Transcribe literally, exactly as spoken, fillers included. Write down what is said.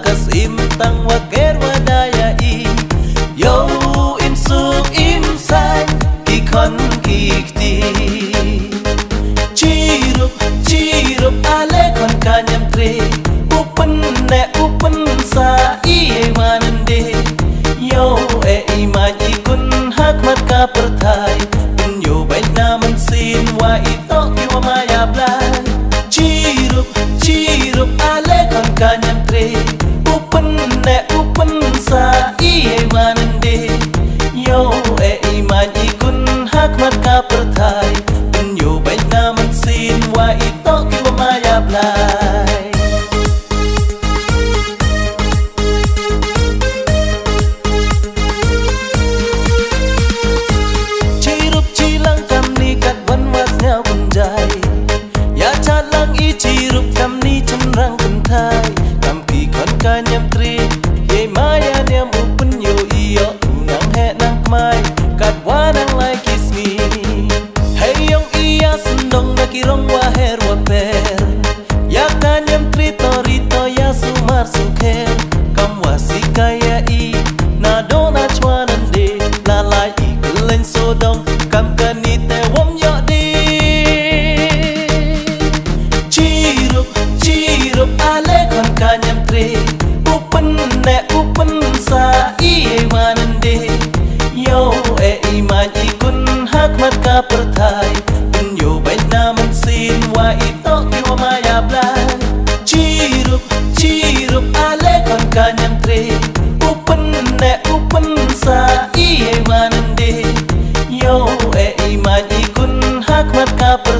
kas im tang waker wadayai yo im suk im sai ki khon ki kti chirup chirup ale kon kanyam tre upen ne upen sa i wanande yo e iman ikun hak mat ka perthai pun yo bain naman sin wa ito yo maya blai chirup chirup ale kon kanyam tre upen ne upen sa i wanande yo e iman ikun hak mat ka perthai pun yo bain naman sin wa ito yo maya blai chirup kam ni cenrang kentai kam ki kon kanyam tri ye maya niam upen yo iyo unang he nang mai kat wanang lai kiss me hey yong iya sendong na kirong wa her wa per ya kanyam tri torito ya sumar sukher kam wasi kaya i na dona chwanan de la lai i kelen sodong kam kanite wom yo di chirup ale kon kanyam tre upen ne upen sa i wanande yo e iman ikun hak mat ka perthai pun yo bain naman sin wa ito yo maya blai chirup chirup ale kon kanyam tre upen ne upen sa i wanande yo e iman ikun hak mat ka perthai